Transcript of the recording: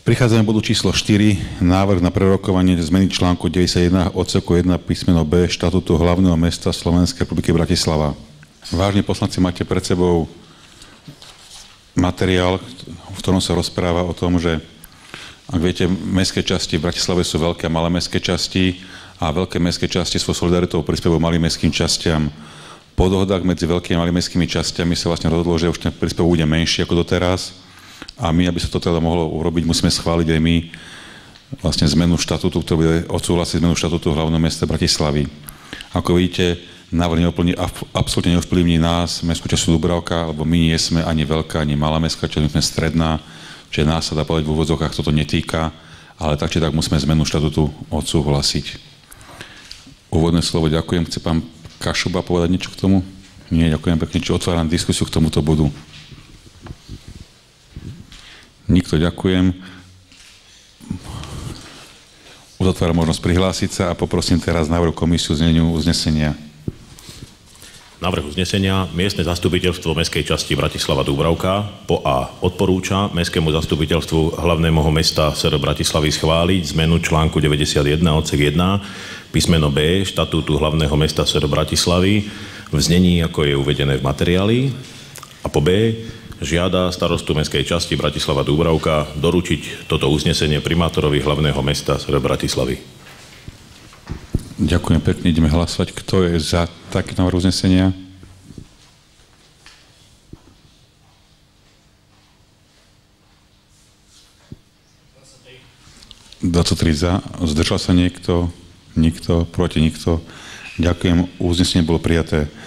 Prichádzame k bodu číslo 4, návrh na prerokovanie zmeny článku 91 odseku 1 písmeno B štatútu hlavného mesta Slovenskej republiky Bratislava. Vážni poslanci, máte pred sebou materiál, v ktorom sa rozpráva o tom, že ak viete, mestské časti v Bratislave sú veľké a malé mestské časti a veľké mestské časti sú solidaritou prispievajú malým mestským častiam. Po dohodách medzi veľkými a malými mestskými častiami sa vlastne rozhodlo, že už ten príspevok bude menší ako doteraz. A my, aby sa to teda mohlo urobiť, musíme schváliť aj my vlastne zmenu štatútu, ktorý bude odsúhlasiť zmenu štatútu hlavného mesta Bratislavy. Ako vidíte, návrh absolútne neovplyvní nás, mestskú časť Dúbravka, lebo my nie sme ani veľká, ani malá mestská časť, my sme stredná, čiže nás sa dá povedať v úvodzovkách, toto netýka, ale tak či tak musíme zmenu štatútu odsúhlasiť. Úvodné slovo ďakujem. Chce pán Kašuba povedať niečo k tomu? Nie, ďakujem pekne. Či otváram diskusiu k tomuto bodu? Nikto, ďakujem. Uzatváram možnosť prihlásiť sa a poprosím teraz návrh komisiu zneniu uznesenia. Návrh uznesenia. Miestne zastupiteľstvo mestskej časti Bratislava Dúbravka po A. Odporúča mestskému zastupiteľstvu hlavného mesta SR Bratislavy schváliť zmenu článku 91 odsek 1 písmeno B štatútu hlavného mesta SR Bratislavy v znení, ako je uvedené v materiáli. A po B. Žiada starostu mestskej časti Bratislava Dúbravka doručiť toto uznesenie primátorovi hlavného mesta SR Bratislavy. Ďakujem pekne, ideme hlasovať. Kto je za taký návrh uznesenia? (23 za). Zdržal sa niekto? Nikto? Proti nikto? Ďakujem, uznesenie bolo prijaté.